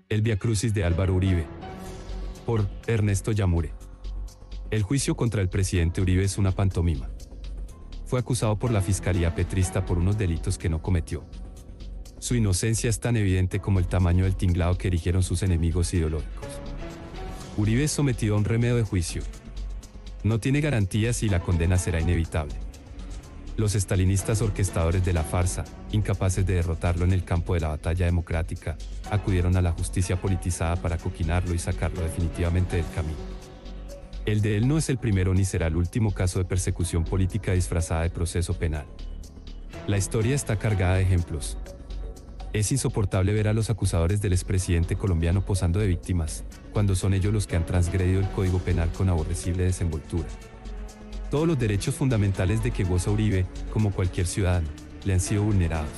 El viacrucis de Álvaro Uribe. Por Ernesto Yamure. El juicio contra el presidente Uribe es una pantomima. Fue acusado por la fiscalía petrista por unos delitos que no cometió. Su inocencia es tan evidente como el tamaño del tinglado que erigieron sus enemigos ideológicos. Uribe es sometido a un remedio de juicio. No tiene garantías y la condena será inevitable. Los estalinistas orquestadores de la farsa, incapaces de derrotarlo en el campo de la batalla democrática, acudieron a la justicia politizada para coquinarlo y sacarlo definitivamente del camino. El de él no es el primero ni será el último caso de persecución política disfrazada de proceso penal. La historia está cargada de ejemplos. Es insoportable ver a los acusadores del expresidente colombiano posando de víctimas, cuando son ellos los que han transgredido el Código Penal con aborrecible desenvoltura. Todos los derechos fundamentales de que goza Uribe, como cualquier ciudadano, le han sido vulnerados.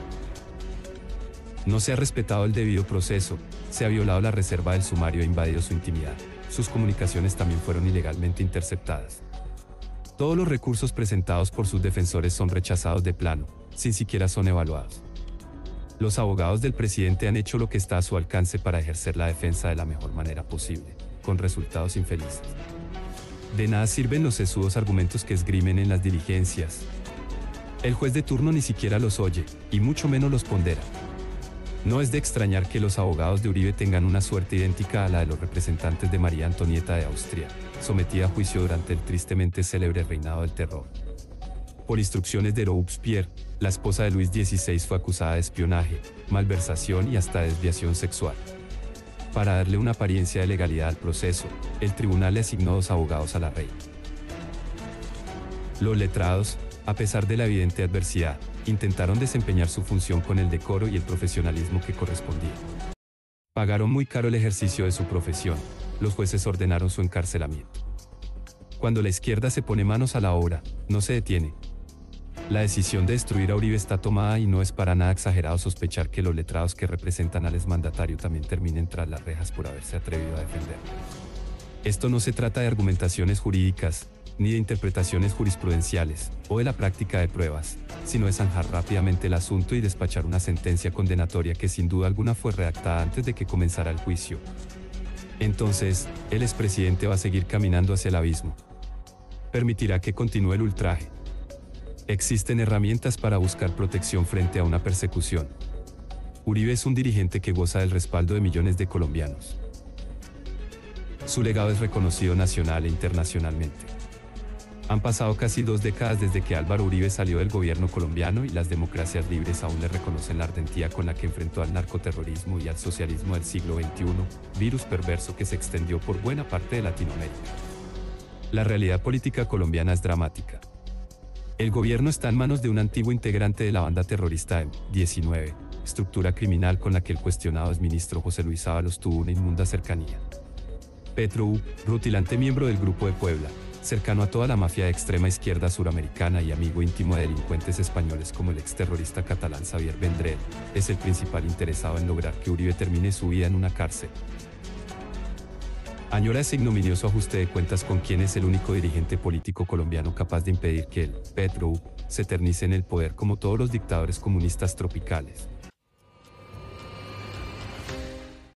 No se ha respetado el debido proceso, se ha violado la reserva del sumario e invadido su intimidad. Sus comunicaciones también fueron ilegalmente interceptadas. Todos los recursos presentados por sus defensores son rechazados de plano, sin siquiera son evaluados. Los abogados del presidente han hecho lo que está a su alcance para ejercer la defensa de la mejor manera posible, con resultados infelices. De nada sirven los sesudos argumentos que esgrimen en las diligencias. El juez de turno ni siquiera los oye, y mucho menos los pondera. No es de extrañar que los abogados de Uribe tengan una suerte idéntica a la de los representantes de María Antonieta de Austria, sometida a juicio durante el tristemente célebre reinado del terror. Por instrucciones de Robespierre, la esposa de Luis XVI fue acusada de espionaje, malversación y hasta desviación sexual. Para darle una apariencia de legalidad al proceso, el tribunal le asignó 2 abogados a la reina. Los letrados, a pesar de la evidente adversidad, intentaron desempeñar su función con el decoro y el profesionalismo que correspondía. Pagaron muy caro el ejercicio de su profesión, los jueces ordenaron su encarcelamiento. Cuando la izquierda se pone manos a la obra, no se detiene. La decisión de destruir a Uribe está tomada y no es para nada exagerado sospechar que los letrados que representan al exmandatario también terminen tras las rejas por haberse atrevido a defenderlo. Esto no se trata de argumentaciones jurídicas, ni de interpretaciones jurisprudenciales, o de la práctica de pruebas, sino de zanjar rápidamente el asunto y despachar una sentencia condenatoria que sin duda alguna fue redactada antes de que comenzara el juicio. Entonces, el expresidente va a seguir caminando hacia el abismo. Permitirá que continúe el ultraje. Existen herramientas para buscar protección frente a una persecución. Uribe es un dirigente que goza del respaldo de millones de colombianos. Su legado es reconocido nacional e internacionalmente. Han pasado casi 2 décadas desde que Álvaro Uribe salió del gobierno colombiano y las democracias libres aún le reconocen la ardentía con la que enfrentó al narcoterrorismo y al socialismo del siglo XXI, virus perverso que se extendió por buena parte de Latinoamérica. La realidad política colombiana es dramática. El gobierno está en manos de un antiguo integrante de la banda terrorista M-19, estructura criminal con la que el cuestionado exministro José Luis Ábalos tuvo una inmunda cercanía. Petro U, rutilante miembro del Grupo de Puebla, cercano a toda la mafia de extrema izquierda suramericana y amigo íntimo de delincuentes españoles como el exterrorista catalán Xavier Vendrell, es el principal interesado en lograr que Uribe termine su vida en una cárcel. Añora ese ignominioso ajuste de cuentas con quien es el único dirigente político colombiano capaz de impedir que el Petro U se eternice en el poder como todos los dictadores comunistas tropicales.